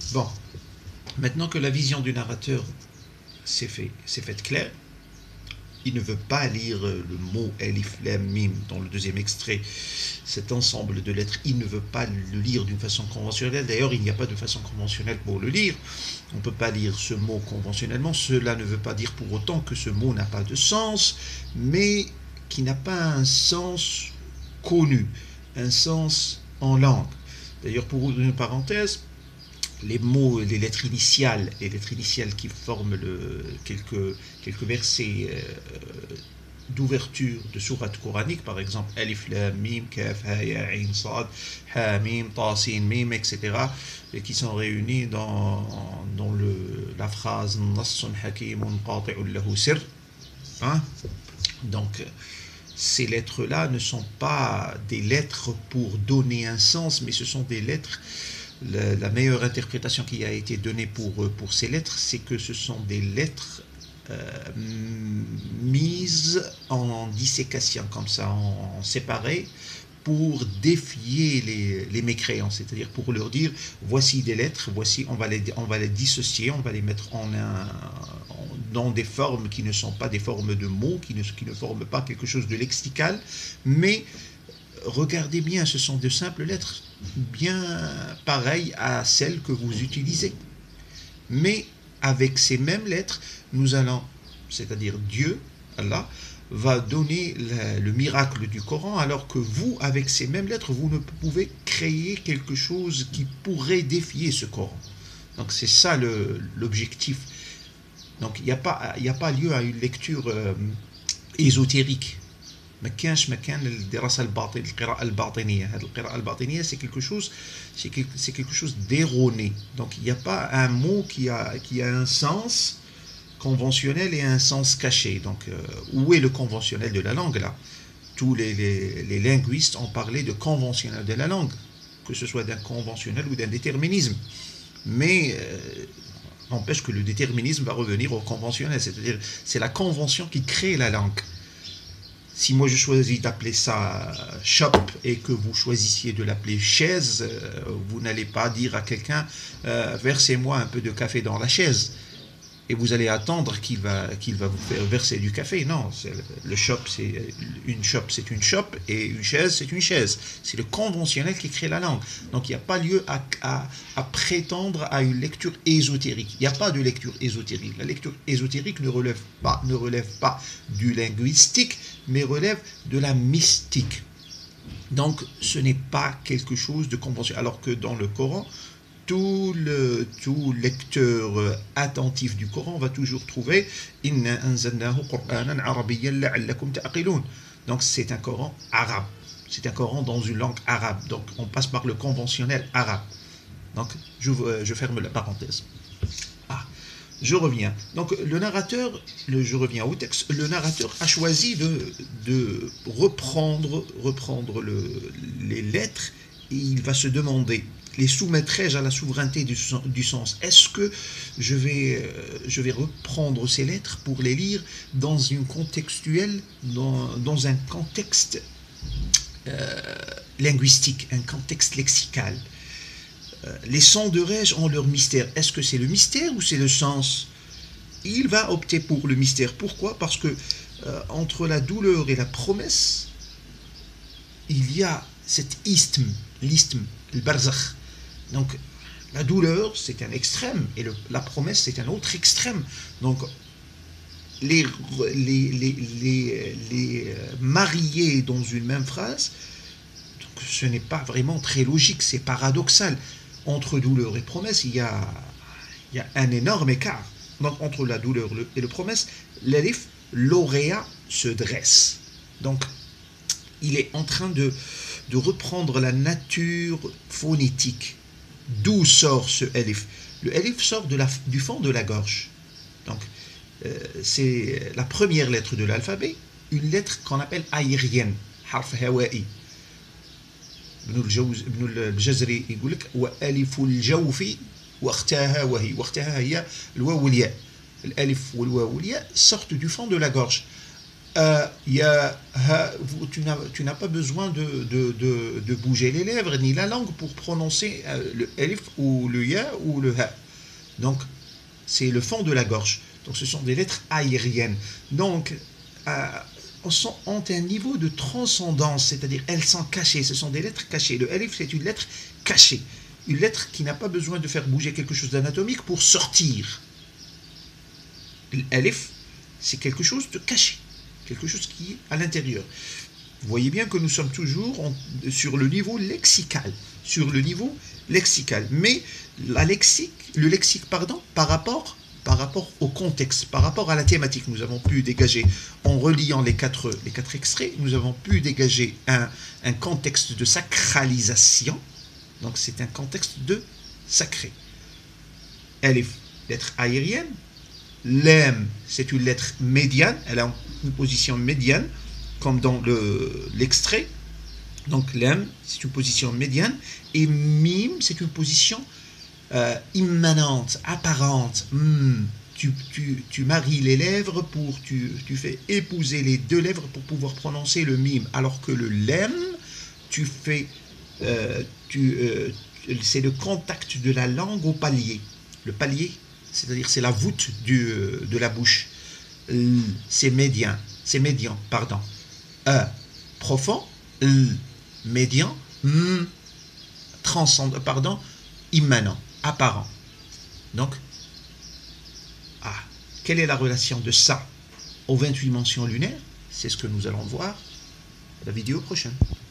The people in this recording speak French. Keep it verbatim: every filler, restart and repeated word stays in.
Bon, maintenant que la vision du narrateur s'est fait, s'est faite claire, il ne veut pas lire le mot Elif Lam Mim dans le deuxième extrait, cet ensemble de lettres, il ne veut pas le lire d'une façon conventionnelle. D'ailleurs, il n'y a pas de façon conventionnelle pour le lire. On ne peut pas lire ce mot conventionnellement. Cela ne veut pas dire pour autant que ce mot n'a pas de sens, mais qui n'a pas un sens connu, un sens en langue. D'ailleurs, pour ouvrir une parenthèse, les mots, les lettres initiales, les lettres initiales qui forment le, quelques, quelques versets euh, d'ouverture de sourates coraniques, par exemple Alif Lam Mim, Kaf, Ha, Ya, Ain, Sad, Ha, Mim, Ta, Sin, Mim, et cetera, et qui sont réunis dans, dans le, la phrase Nassun Hakimun Qati'un Lahu Sir. Hein? Donc, ces lettres-là ne sont pas des lettres pour donner un sens, mais ce sont des lettres. La, la meilleure interprétation qui a été donnée pour, pour ces lettres, c'est que ce sont des lettres euh, mises en dissécation, comme ça, en, en séparé, pour défier les, les mécréants, c'est-à-dire pour leur dire, voici des lettres, voici, on va les, on va les dissocier, on va les mettre en un, en, dans des formes qui ne sont pas des formes de mots, qui ne, qui ne forment pas quelque chose de lexical, mais regardez bien, ce sont de simples lettres, bien pareilles à celles que vous utilisez. Mais avec ces mêmes lettres, nous allons, c'est-à-dire Dieu, Allah, va donner le, le miracle du Coran, alors que vous, avec ces mêmes lettres, vous ne pouvez créer quelque chose qui pourrait défier ce Coran. Donc c'est ça le, l'objectif. Donc il n'y a pas, il n'y a pas lieu à une lecture euh, ésotérique. ما كانش مكان للدراسه الباطنيه القراءه الباطنيه هذه القراءه الباطنيه c'est quelque chose c'est quelque, c'est quelque chose d'erroné. Donc il n'y a pas un mot qui a qui a un sens conventionnel et un sens caché. Donc euh, où est le conventionnel de la langue là? Tous les, les, les linguistes ont parlé de conventionnel de la langue, que ce soit d'un conventionnel ou d'un déterminisme, mais euh, n'empêche que le déterminisme va revenir au conventionnel, c'est-à-dire c'est la convention qui crée la langue. Si moi je choisis d'appeler ça shop et que vous choisissiez de l'appeler chaise, euh, vous n'allez pas dire à quelqu'un euh, versez-moi un peu de café dans la chaise et vous allez attendre qu'il va, qu'il va vous faire verser du café. Non, c'est le shop, c'est une shop, c'est une shop et une chaise, c'est une chaise. C'est le conventionnel qui crée la langue. Donc il n'y a pas lieu à, à, à prétendre à une lecture ésotérique. Il n'y a pas de lecture ésotérique. La lecture ésotérique ne relève pas, ne relève pas du linguistique, mais relève de la mystique. Donc ce n'est pas quelque chose de conventionnel. Alors que dans le Coran, tout, le, tout lecteur attentif du Coran va toujours trouver Inna anzalnahu Qur'anan arabiyyan la'allakum ta'qilun. Donc c'est un Coran arabe. C'est un Coran dans une langue arabe. Donc on passe par le conventionnel arabe. Donc je, je ferme la parenthèse. Ah, je reviens. Donc le narrateur, le, je reviens au texte, le narrateur a choisi de, de reprendre, reprendre le, les lettres et il va se demander, les soumettrai-je à la souveraineté du, du sens? Est-ce que je vais, euh, je vais reprendre ces lettres pour les lire dans une contextuelle, dans, dans un contexte euh, linguistique, un contexte lexical? euh, Les sonderai-je en leur mystère? Est-ce que c'est le mystère ou c'est le sens? Il va opter pour le mystère. Pourquoi? Parce que euh, entre la douleur et la promesse, il y a cet isthme, l'isthme, le barzakh. Donc, la douleur, c'est un extrême, et le, la promesse, c'est un autre extrême. Donc, les, les, les, les, les marier dans une même phrase, donc, ce n'est pas vraiment très logique, c'est paradoxal. Entre douleur et promesse, il y a, il y a un énorme écart. Donc, entre la douleur et la promesse, l'alif, lauréat, se dresse. Donc, il est en train de, de reprendre la nature phonétique. D'où sort ce alif? Le alif sort de la, du fond de la gorge. Donc, euh, c'est la première lettre de l'alphabet, une lettre qu'on appelle aérienne, harf hawa'i. ابن الجزري يقول لك وألف الجوف واختها وهي واختها هي الواو والياء. الألف والواو والياء sortent du fond de la gorge. Euh, il y a, ha, vous- tu n'as tu n'as pas besoin de, de, de, de bouger les lèvres ni la langue pour prononcer euh, le elif ou le ya ou le ha. Donc, c'est le fond de la gorge. Donc, ce sont des lettres aériennes. Donc, euh, sont, ont un niveau de transcendance, c'est-à-dire elles sont cachées. Ce sont des lettres cachées. Le elif, c'est une lettre cachée. Une lettre qui n'a pas besoin de faire bouger quelque chose d'anatomique pour sortir. L'elif, c'est quelque chose de caché. Quelque chose qui est à l'intérieur. Vous voyez bien que nous sommes toujours en, sur le niveau lexical. Sur le niveau lexical. Mais la lexique, le lexique, pardon, par rapport, par rapport au contexte, par rapport à la thématique, nous avons pu dégager, en reliant les quatre, les quatre extraits, nous avons pu dégager un, un contexte de sacralisation. Donc c'est un contexte de sacré. Elif, lettre aérienne. Lem, c'est une lettre médiane, elle a une position médiane, comme dans le, l'extrait. Donc lem, c'est une position médiane. Et mim, c'est une position euh, immanente, apparente. Mm. Tu, tu, tu maries les lèvres, pour, tu, tu fais épouser les deux lèvres pour pouvoir prononcer le mim. Alors que le lem, tu fais, euh, tu, euh, c'est le contact de la langue au palier. Le palier, c'est-à-dire c'est la voûte du, de la bouche. L, c'est médian, c'est médian, pardon. E, profond. L, médian. M, transcendant, pardon, immanent, apparent. Donc, ah, quelle est la relation de ça aux vingt-huit mentions lunaires? C'est ce que nous allons voir la vidéo prochaine.